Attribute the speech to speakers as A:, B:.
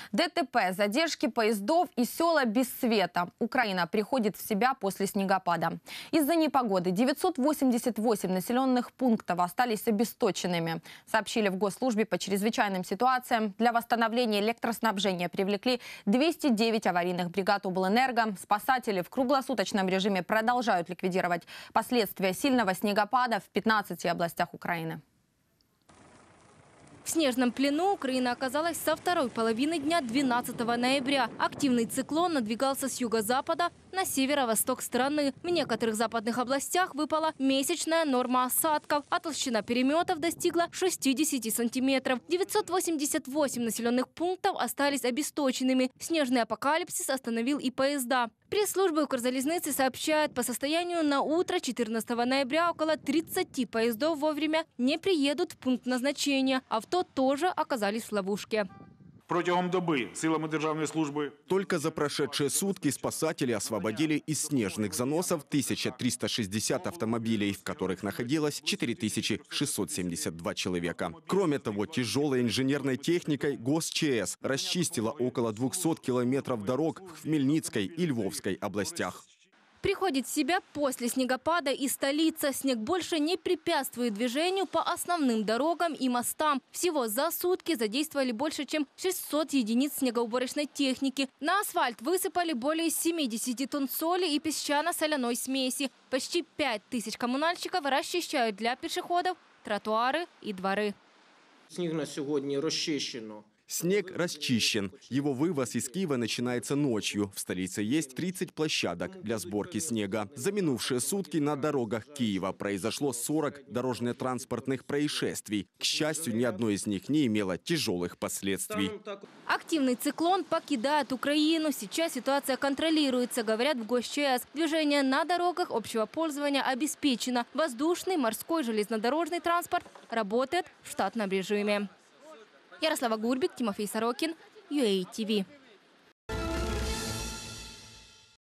A: ДТП, задержки поездов и села без света. Украина приходит в себя после снегопада. Из-за непогоды 988 населенных пунктов остались обесточенными. Сообщили в Госслужбе по чрезвычайным ситуациям. Для восстановления электроснабжения привлекли 209 аварийных бригад облэнерго. Спасатели в круглосуточном режиме продолжают ликвидировать последствия сильного снегопада в 15 областях Украины.
B: В снежном плену Украина оказалась со второй половины дня 12 ноября. Активный циклон надвигался с юго-запада на северо-восток страны. В некоторых западных областях выпала месячная норма осадков, а толщина переметов достигла 60 сантиметров. 988 населенных пунктов остались обесточенными. Снежный апокалипсис остановил и поезда. Пресс-служба Укрзалезницы сообщает, по состоянию на утро 14 ноября около 30 поездов вовремя не приедут в пункт назначения. Авто тоже оказались в ловушке.
C: Протягом доби силами державной службы.
D: Только за прошедшие сутки спасатели освободили из снежных заносов 1360 автомобилей, в которых находилось 4672 человека. Кроме того, тяжелой инженерной техникой ГосЧС расчистила около 200 километров дорог в Хмельницкой и Львовской областях.
B: Приходит в себя после снегопада и столица. Снег больше не препятствует движению по основным дорогам и мостам. Всего за сутки задействовали больше, чем 600 единиц снегоуборочной техники. На асфальт высыпали более 70 тонн соли и песчано-соляной смеси. Почти 5000 коммунальщиков расчищают для пешеходов тротуары и дворы.
E: Снег на сегодня расчищено.
D: Снег расчищен. Его вывоз из Киева начинается ночью. В столице есть 30 площадок для сборки снега. За минувшие сутки на дорогах Киева произошло 40 дорожно-транспортных происшествий. К счастью, ни одно из них не имело тяжелых последствий.
B: Активный циклон покидает Украину. Сейчас ситуация контролируется, говорят в ГосЧС. Движение на дорогах общего пользования обеспечено. Воздушный, морской, железнодорожный транспорт работает в штатном режиме. Ярослава Гурбик, Тимофей Сорокин, UATV.